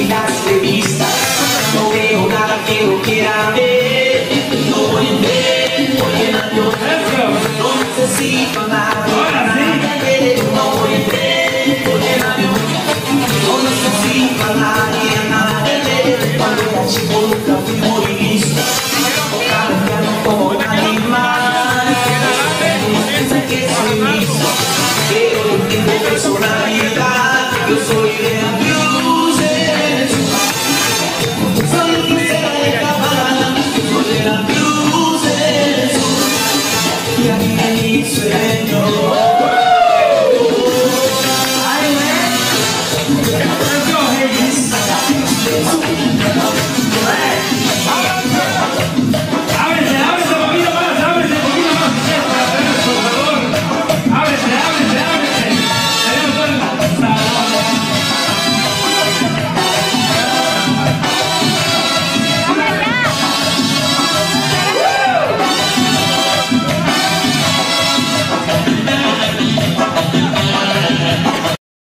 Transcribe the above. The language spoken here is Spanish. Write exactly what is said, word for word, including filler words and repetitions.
y las revistas. No veo nada que no quiera ver. No voy a ver, voy en avión. No necesito nada, nada que ver. No voy a ver, voy en avión. No necesito a nadie, nada que ver. Cuando era chico nunca